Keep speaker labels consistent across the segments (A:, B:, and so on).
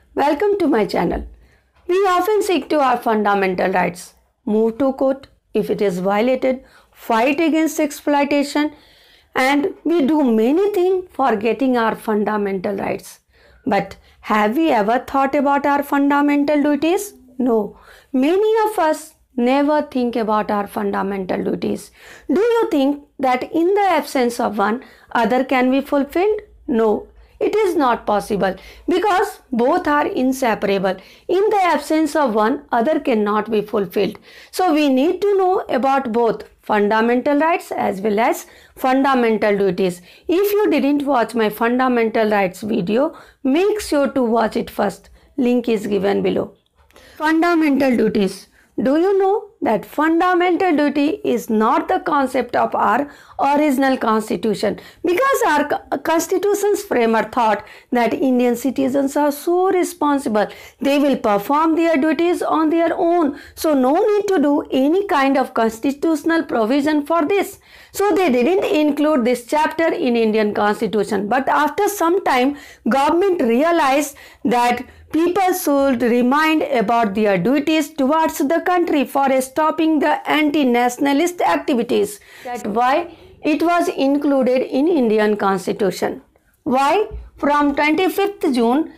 A: Welcome to my channel. We often seek to our fundamental rights, move to court if it is violated, fight against exploitation, and we do many things for getting our fundamental rights. But have we ever thought about our fundamental duties? No. Many of us never think about our fundamental duties. Do you think that in the absence of one, other can be fulfilled? No. It is not possible because both are inseparable. In the absence of one, other cannot be fulfilled. So we need to know about both fundamental rights as well as fundamental duties. If you didn't watch my fundamental rights video, make sure to watch it first. Link is given below. Fundamental duties. Do you know that fundamental duty is not the concept of our original constitution? Because our constitution's framer thought that Indian citizens are so responsible, they will perform their duties on their own. So no need to do any kind of constitutional provision for this. So they didn't include this chapter in Indian constitution. But after some time, government realized that people should remind about their duties towards the country for stopping the anti-nationalist activities. That's why it was included in Indian Constitution. Why? From 25th June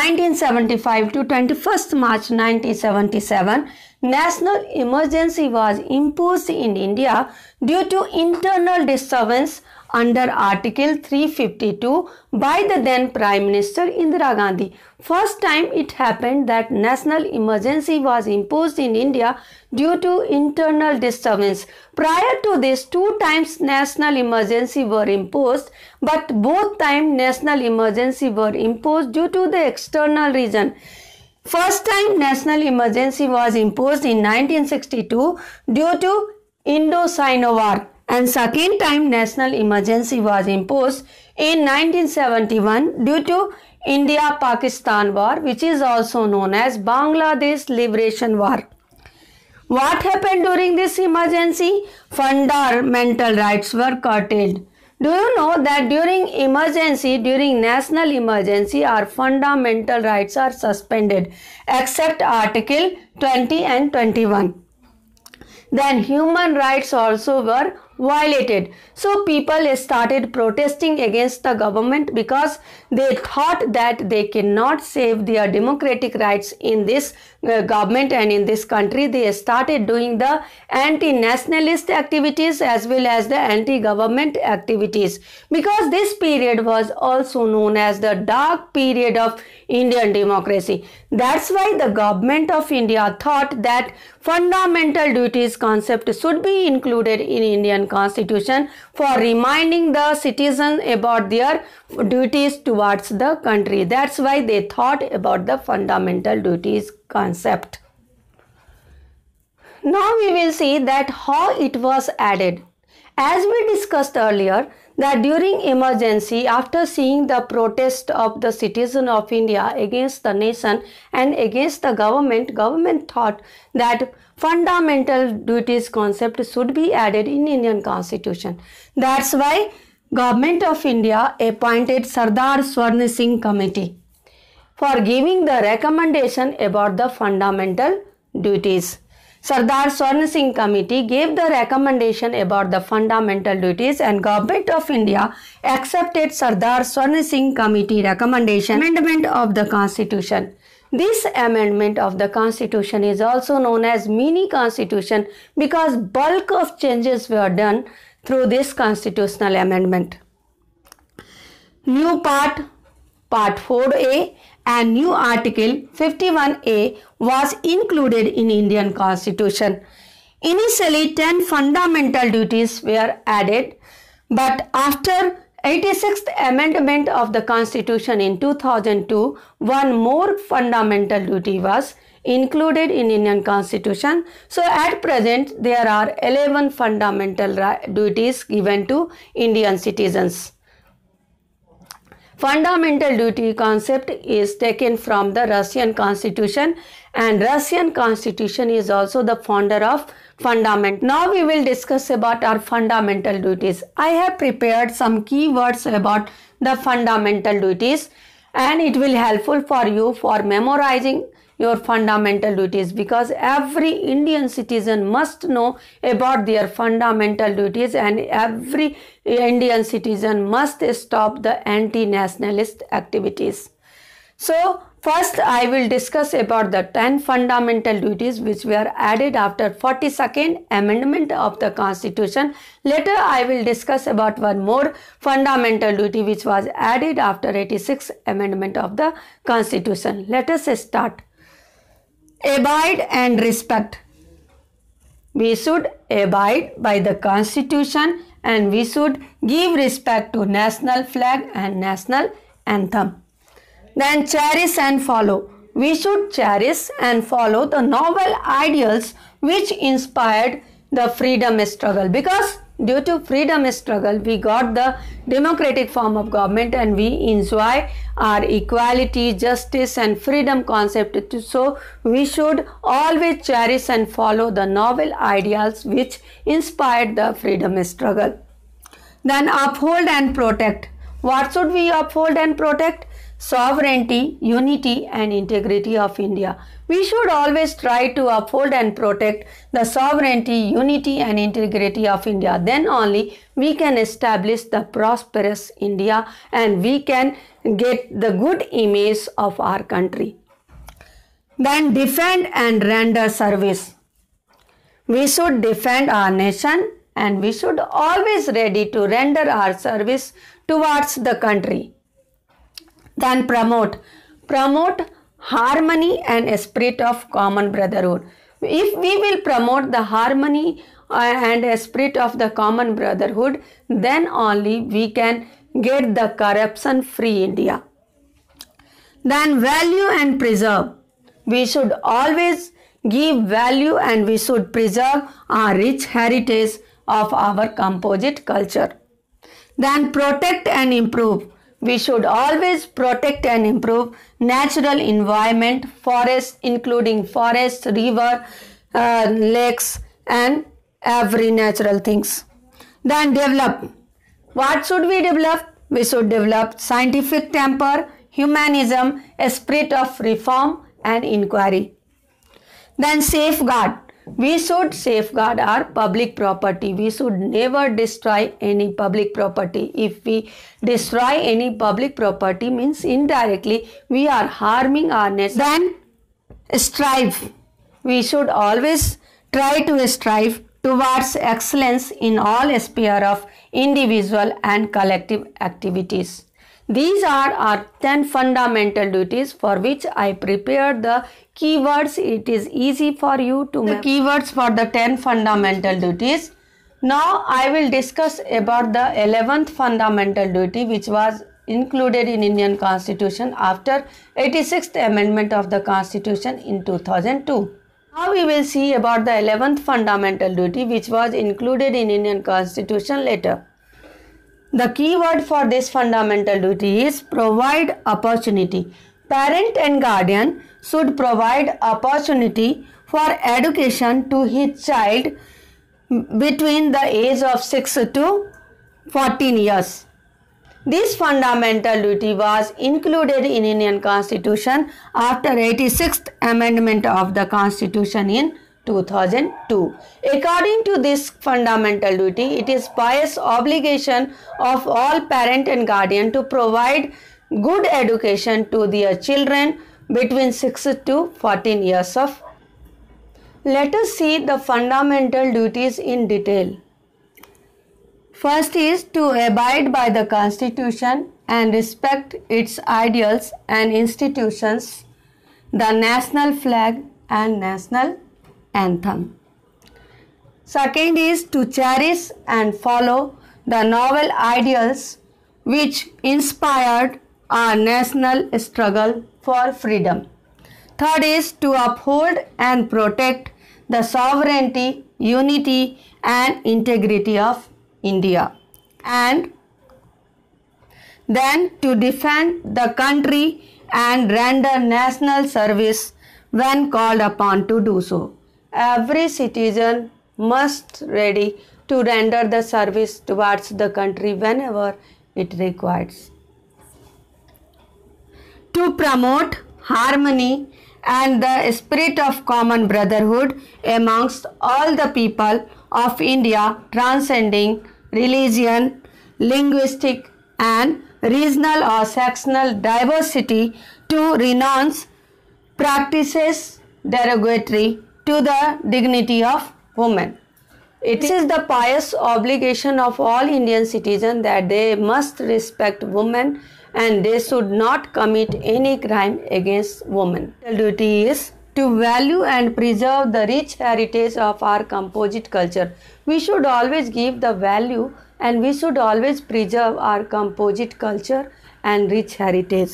A: 1975 to 21st March 1977, national emergency was imposed in India due to internal disturbance under Article 352 by the then Prime Minister Indira Gandhi. First time it happened that national emergency was imposed in India due to internal disturbance. Prior to this, 2 times national emergency were imposed, but both times national emergency were imposed due to the external reason. First time national emergency was imposed in 1962 due to Indo-Sino War, and second time national emergency was imposed in 1971 due to India-Pakistan War, which is also known as Bangladesh Liberation War. What happened during this emergency? Fundamental rights were curtailed. Do you know that during national emergency, our fundamental rights are suspended except Article 20 and 21. Then human rights also were violated. So people started protesting against the government because they thought that they cannot save their democratic rights in this government and in this country. They started doing the anti-nationalist activities as well as the anti-government activities, because this period was also known as the dark period of Indian democracy. That's why the government of India thought that fundamental duties concept should be included in Indian Constitution for reminding the citizens about their duties towards the country. That's why they thought about the fundamental duties concept. Now we will see that how it was added. As we discussed earlier, that during emergency, after seeing the protest of the citizen of India against the nation and against the government thought that fundamental duties concept should be added in Indian Constitution. That's why Government of India appointed Sardar Swarna Singh Committee for giving the recommendation about the fundamental duties. Sardar Swarna Singh Committee gave the recommendation about the fundamental duties, and Government of India accepted Sardar Swarna Singh Committee recommendation amendment of the Constitution. This amendment of the Constitution is also known as mini Constitution because bulk of changes were done through this constitutional amendment. New part 4A and new Article 51A was included in Indian Constitution. Initially 10 fundamental duties were added, but after 86th Amendment of the Constitution in 2002, one more fundamental duty was included in Indian Constitution. So at present there are 11 fundamental duties given to Indian citizens. Fundamental duty concept is taken from the Russian Constitution, and Russian Constitution is also the founder of fundament. Now we will discuss about our fundamental duties. I have prepared some keywords about the fundamental duties, and it will helpful for you for memorizing your fundamental duties, because every Indian citizen must know about their fundamental duties, and every Indian citizen must stop the anti-nationalist activities. So first I will discuss about the 10 fundamental duties which were added after 42nd amendment of the Constitution. Later I will discuss about one more fundamental duty which was added after 86th amendment of the Constitution. Let us start. Abide and respect. We should abide by the Constitution and we should give respect to national flag and national anthem. Then cherish and follow. We should cherish and follow the noble ideals which inspired the freedom struggle, because due to freedom struggle we got the democratic form of government and we enjoy our equality, justice and freedom concept. So we should always cherish and follow the noble ideals which inspired the freedom struggle. Then uphold and protect. What should we uphold and protect? Sovereignty, unity and integrity of India. We should always try to uphold and protect the sovereignty, unity and integrity of India. Then only we can establish the prosperous India and we can get the good image of our country. Then defend and render service. We should defend our nation and we should always ready to render our service towards the country. Then promote harmony and spirit of common brotherhood. If we will promote the harmony and spirit of the common brotherhood, then only we can get the corruption free India. Then value and preserve. We should always give value and we should preserve our rich heritage of our composite culture. Then protect and improve. We should always protect and improve natural environment, forests, including forests, river, lakes and every natural things. Then develop. What should we develop? We should develop scientific temper, humanism, a spirit of reform and inquiry. Then safeguard. We should safeguard our public property. We should never destroy any public property. If we destroy any public property, means indirectly we are harming our nation. Then strive. We should always try to strive towards excellence in all spheres of individual and collective activities. These are our 10 fundamental duties for which I prepared the keywords. It is easy for you to make the keywords for the 10 fundamental duties. Now I will discuss about the 11th fundamental duty which was included in Indian Constitution after 86th amendment of the Constitution in 2002. Now we will see about the 11th fundamental duty which was included in Indian Constitution later. The keyword for this fundamental duty is provide opportunity. Parent and guardian should provide opportunity for education to his child between the age of 6 to 14 years. This fundamental duty was included in Indian Constitution after 86th amendment of the Constitution in 2002. According to this fundamental duty, it is pious obligation of all parent and guardian to provide good education to their children between 6 to 14 years of. Let us see the fundamental duties in detail. First is to abide by the Constitution and respect its ideals and institutions, the national flag and national anthem. Second is to cherish and follow the noble ideals which inspired our national struggle for freedom. Third is to uphold and protect the sovereignty, unity and integrity of India. And then to defend the country and render national service when called upon to do so. Every citizen must ready to render the service towards the country whenever it requires. to promote harmony and the spirit of common brotherhood amongst all the people of India, transcending religion, linguistic, and regional or sectional diversity, to renounce practices derogatory to the dignity of women. It is the pious obligation of all Indian citizens that they must respect women and they should not commit any crime against women. The duty is to value and preserve the rich heritage of our composite culture. We should always give the value and we should always preserve our composite culture and rich heritage.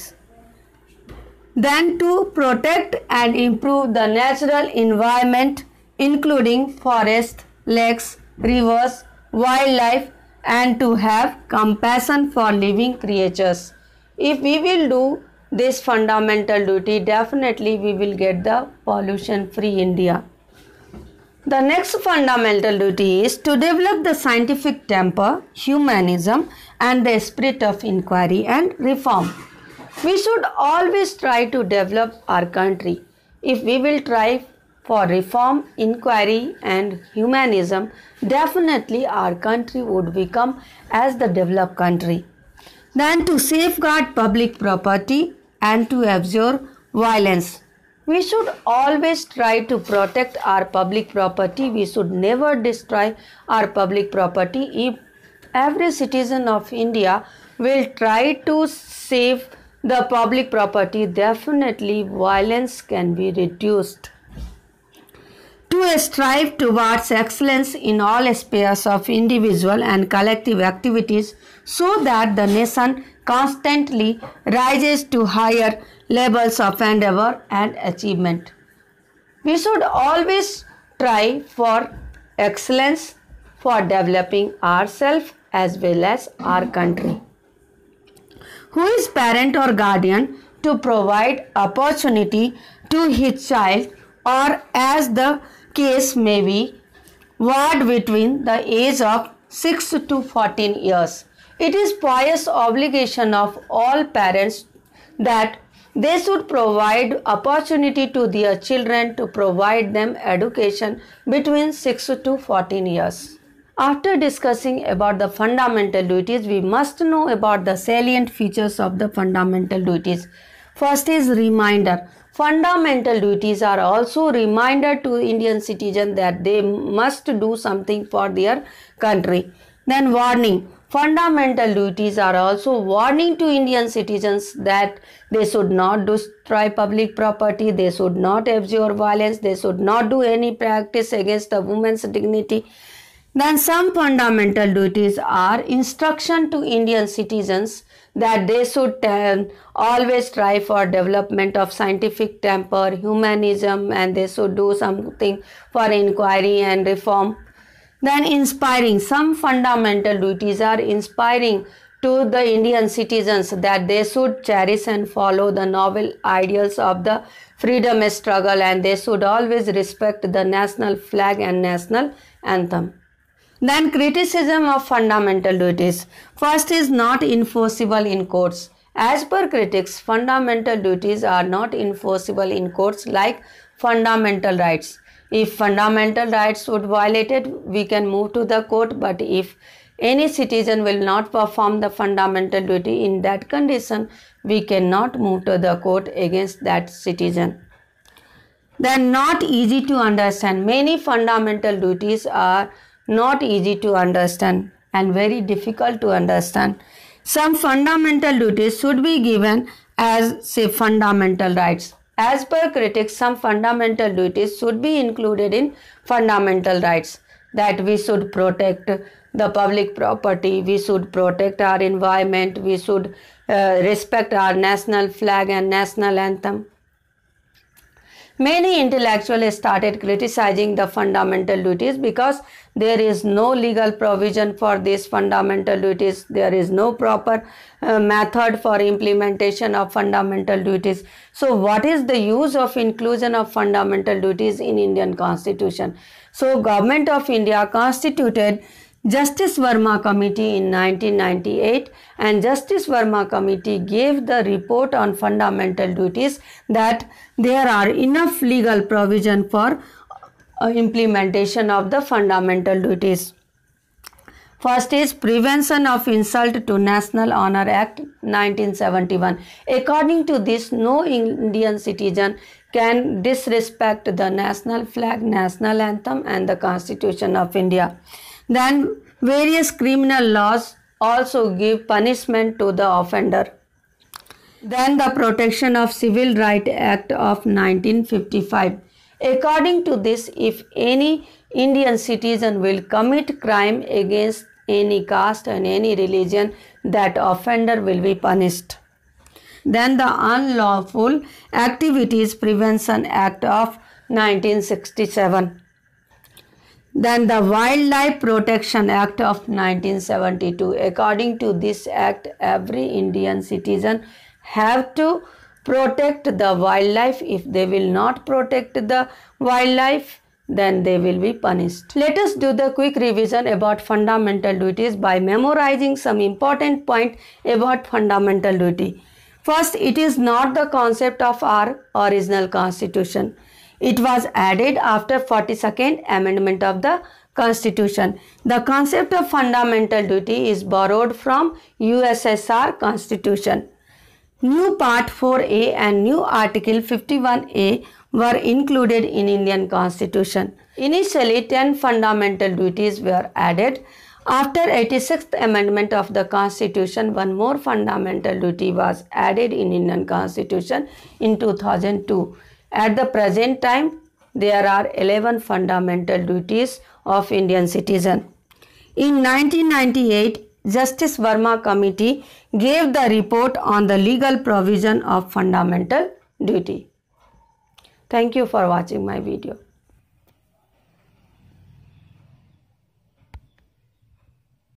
A: Then to protect and improve the natural environment, including forests, lakes, rivers, wildlife, and to have compassion for living creatures. If we will do this fundamental duty, definitely we will get the pollution-free India. The next fundamental duty is to develop the scientific temper, humanism, and the spirit of inquiry and reform. We should always try to develop our country. If we will try for reform, inquiry, and humanism, definitely our country would become as the developed country. Then to safeguard public property and to absorb violence. We should always try to protect our public property. We should never destroy our public property. If every citizen of India will try to save the public property, definitely violence can be reduced. To strive towards excellence in all spheres of individual and collective activities so that the nation constantly rises to higher levels of endeavor and achievement. We should always try for excellence for developing ourselves as well as our country. Who is parent or guardian to provide opportunity to his child, or as the case may be, ward between the age of 6 to 14 years. It is pious obligation of all parents that they should provide opportunity to their children to provide them education between 6 to 14 years. After discussing about the fundamental duties, we must know about the salient features of the fundamental duties. First is reminder. Fundamental duties are also reminder to Indian citizens that they must do something for their country. Then warning. Fundamental duties are also warning to Indian citizens that they should not destroy public property, they should not absorb violence, they should not do any practice against the woman's dignity. Then some fundamental duties are instruction to Indian citizens that they should always try for development of scientific temper, humanism, and they should do something for inquiry and reform. Then inspiring. Some fundamental duties are inspiring to the Indian citizens that they should cherish and follow the noble ideals of the freedom struggle and they should always respect the national flag and national anthem. Then criticism of fundamental duties. First is not enforceable in courts. As per critics, fundamental duties are not enforceable in courts like fundamental rights. If fundamental rights would violate it, we can move to the court, but if any citizen will not perform the fundamental duty, in that condition, we cannot move to the court against that citizen. Then not easy to understand. Many fundamental duties are not easy to understand and very difficult to understand. Some fundamental duties should be given as, say, fundamental rights. As per critics, some fundamental duties should be included in fundamental rights, that we should protect the public property, we should protect our environment, we should respect our national flag and national anthem. Many intellectuals started criticizing the fundamental duties because there is no legal provision for these fundamental duties. There is no proper method for implementation of fundamental duties. So what is the use of inclusion of fundamental duties in Indian Constitution? So Government of India constituted Justice Verma Committee in 1998, and Justice Verma Committee gave the report on fundamental duties that there are enough legal provision for implementation of the fundamental duties. First is Prevention of Insult to National Honor Act 1971. According to this, no Indian citizen can disrespect the national flag, national anthem and the Constitution of India. Then various criminal laws also give punishment to the offender. Then the Protection of Civil Rights Act of 1955. According to this, if any Indian citizen will commit crime against any caste and any religion, that offender will be punished. Then the Unlawful Activities Prevention Act of 1967. Then the Wildlife Protection Act of 1972. According to this act, every Indian citizen have to protect the wildlife. If they will not protect the wildlife, then they will be punished. Let us do the quick revision about fundamental duties by memorizing some important points about fundamental duty. First, it is not the concept of our original constitution. It was added after 42nd Amendment of the Constitution. The concept of fundamental duty is borrowed from USSR Constitution. New Part 4A and new Article 51A were included in Indian Constitution. Initially, 10 fundamental duties were added. After 86th Amendment of the Constitution, one more fundamental duty was added in Indian Constitution in 2002. At the present time, there are 11 fundamental duties of Indian citizen. In 1998, Justice Verma Committee gave the report on the legal provision of fundamental duty. Thank you for watching my video.